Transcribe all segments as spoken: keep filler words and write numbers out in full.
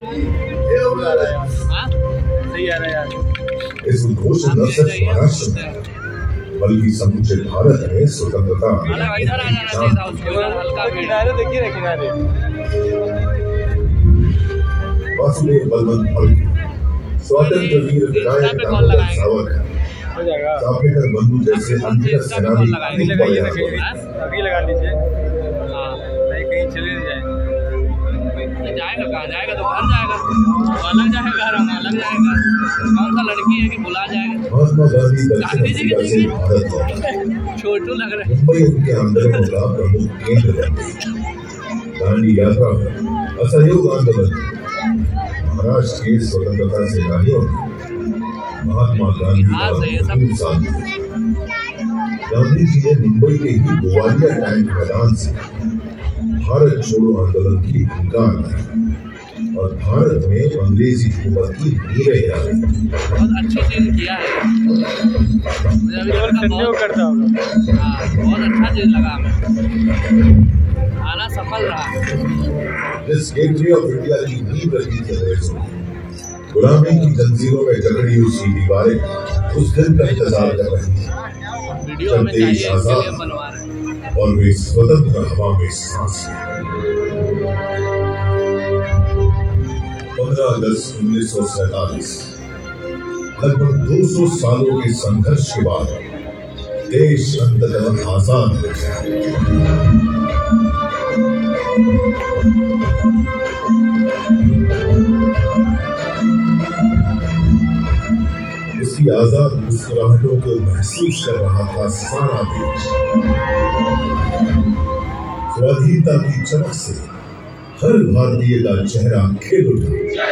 सही आ रहा है यार। इस उद्घोष न सिर्फ महाराष्ट्र में बल्कि समूचे भारत में स्वतंत्रता देखिए किनारे वासुदेव बलवंत फड़के स्वातंत्र वीर विनायक दामोदर सावरकर चापेकर बंधु जैसे अंतिम सेनानी अभी लगा लीजिए। कहीं चले नहीं जाए जाएगा कहाँ जाएगा तो घर जाएगा अलग जाएगा अलग जाएगा कौन सा लड़की है कि बुला जाएगा। महात्मा गांधी दक्षिण अफ्रीका से भारत लौटा छोटू लग रहा है। मुंबई उनके आंदोलन का प्रमुख केंद्र बन गई। दांडी यात्रा में असहयोग आंदोलन महाराष्ट्र के स्वतंत्रता सेनानियों ने महात्मा गांधी का खूब साथ दिया। गांधी जी ने मुंबई के ही गोवालिया टैंक मैदान से भारत छोड़ो आंदोलन की भूमिका की और भारत में अंग्रेजी हुकूमत की नींवें डाली। बहुत अच्छी चीज किया है। बहुत करता होगा। हाँ, बहुत अच्छा चीज लगा हमें। आना सफल रहा। जिस गेटवे ऑफ इंडिया की नींव रखी थी अंग्रेजों ने, गुलामी की जंजीरों में जकड़ी हुई दीवारें उस दिन का इंतजार कर रही थी जब देश आजाद और वे स्वतंत्र हवा में सांस पंद्रह अगस्त उन्नीस सौ सैतालीस लगभग दो सौ सालों के संघर्ष के बाद देश अंततः आजाद हो गया। इसकी आजाद मुस्कुराहटों को महसूस कर रहा था सारा देश। स्वाधीनता की चमक से हर भारतीय का चेहरा खिल उठा।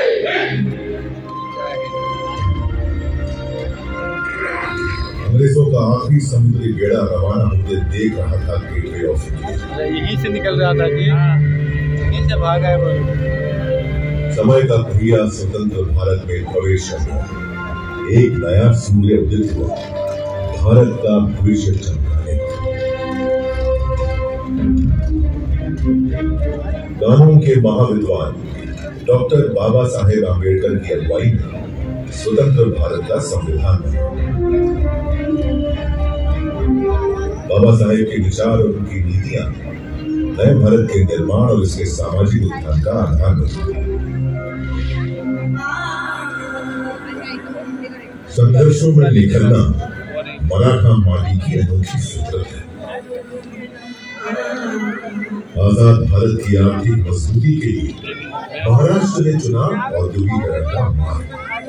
अंग्रेजों का आखिरी समुद्री बेड़ा रवाना होते देख रहा था गेटवे ऑफ इंडिया। यहीं से निकल रहा था जी, यहीं से भाग आए वो। समय का पहिया स्वतंत्र भारत में प्रवेश कर गया। एक नया सूर्य उदित हुआ भारत का भविष्य चमकाने। कानून के महाविद्वान डॉक्टर बाबा साहेब आम्बेडकर की अगुवाई में स्वतंत्र भारत का संविधान बना। बाबा साहेब के विचार और उनकी नीतियां नए भारत के निर्माण और इसके सामाजिक उत्थान का आधार बनी। संघर्षों में निकलना मराठा माटी की अनोखी फितरत है। आजाद भारत की आर्थिक मजबूती के लिए महाराष्ट्र ने चुना औद्योगिकरण का मार्ग।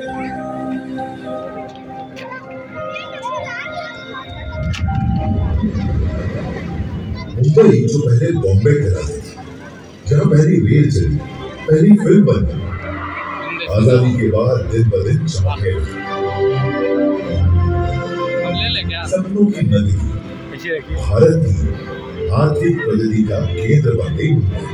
मुंबई जो पहले बॉम्बे कहलाती थी, जहां पहली रेल चली, पहली फिल्म बनी, आजादी के बाद दिन ब दिन चमकने लगी। सपनों की नदी भारत की आर्थिक प्रगति का केंद्र बन गई।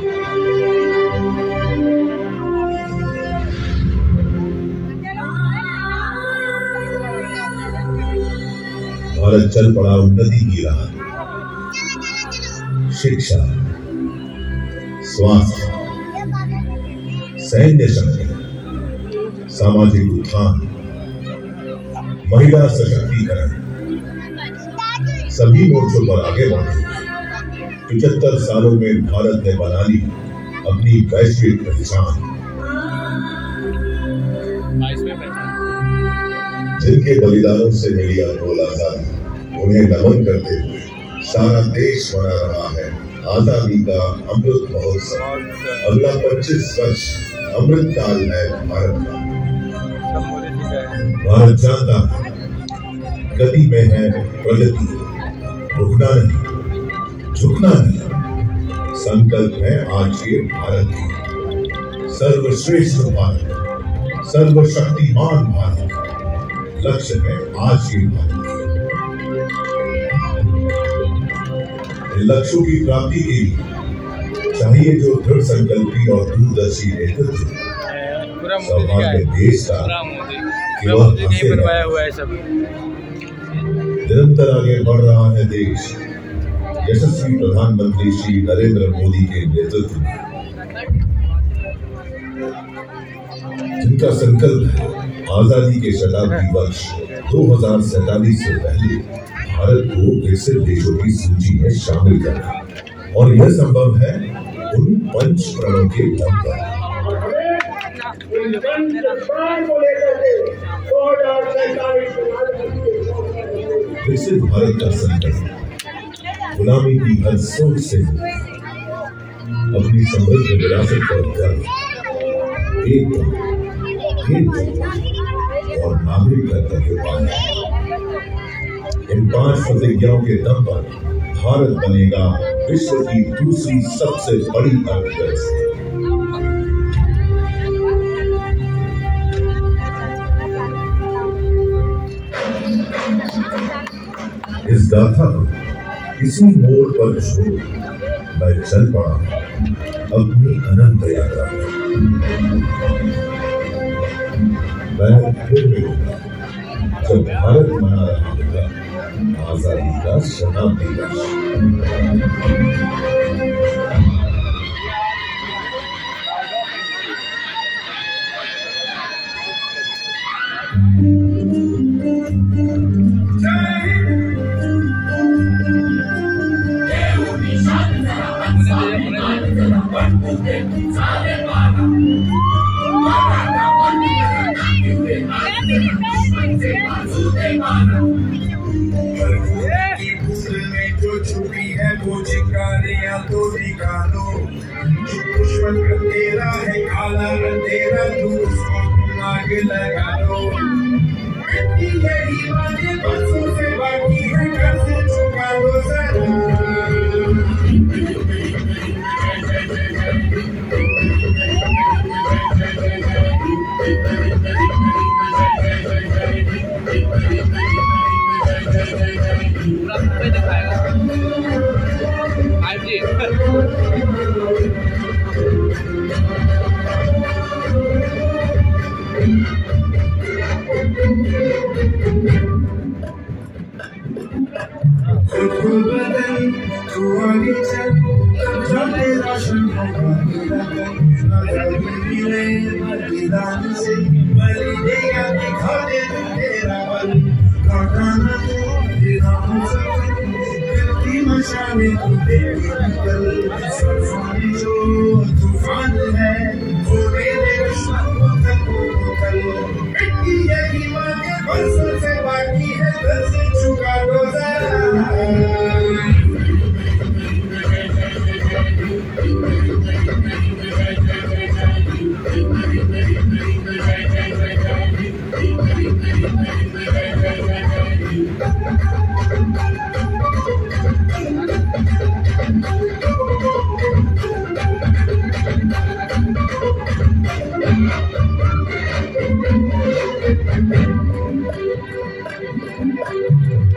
भारत चल पड़ा उन्नति की राह। शिक्षा, स्वास्थ्य, सैन्य शक्ति, सामाजिक उत्थान, महिला सशक्तिकरण, सभी मोर्चों पर आगे बढ़े। पिछहत्तर सालों में भारत ने बना ली अपनी वैश्विक पहचान। जिनके बलिदानों से मिली अनमोल आजादी, उन्हें नमन करते हुए सारा देश मना रहा है आजादी का अमृत महोत्सव। अगला पच्चीस वर्ष अमृत काल है भारत का। भारत जानता है गति में है प्रगति, रुकना नहीं, झुकना नहीं। संकल्प है आज के भारत की सर्वश्रेष्ठ भारत, सर्वशक्तिमान भारत। लक्ष्य है आज के भारत। लक्ष्यों की प्राप्ति के लिए चाहिए जो दृढ़ संकल्पी और दूरदर्शी नेतृत्व। सौभाग्य देश का केवल बनवाया हुआ है सब। निरंतर आगे बढ़ रहा है देश यशस्वी प्रधानमंत्री श्री नरेंद्र मोदी के नेतृत्व में। जिनका संकल्प है आजादी के शताब्दी वर्ष दो हजार सैतालीस से पहले भारत को विकसित देशों की सूची में शामिल करना, और यह संभव है उन पंच प्रणों के दम पर। विकसित भारत का संकल्प गुलामी की हर सोच से अपनी समृद्ध विरासत पर गर्व, एकदम और नागरिक कर्तव्य पालना। इन पांच प्रतिज्ञाओं के दम पर भारत बनेगा विश्व की दूसरी सबसे बड़ी अर्थव्यवस्था। इस गाथा पर इसी मोड़ पर छोड़ मैं चल पड़ा अपनी अनंत यात्रा। मैं फिर मिलूंगा जब भारत मना रहा होगा आजादी का शताब्दी वर्ष। जो छुपी है वो चिंगारियां तो निकालो, दुश्मन का तेरा है काला तेरा, तू उसको आग लगा लो। यही बातें बरसों से बाकी है, घर से छुपा दो जरा। खुद को बदल तू आगे चल, जब तेरा शंख मिले बलिदान से, बलि देगा दिखा दे तेरा बल, काटा न तेरा मुझे मशाने तू देगी निकल। सरफाने जो तूफान है वो मेरे दुश्मन को तक को कल। मिट्टी यही बातें बरसों से बाकी है, घर से चुका दो जरा।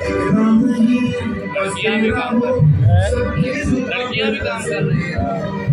लड़कियां भी काम कर लड़कियां भी काम कर रही है।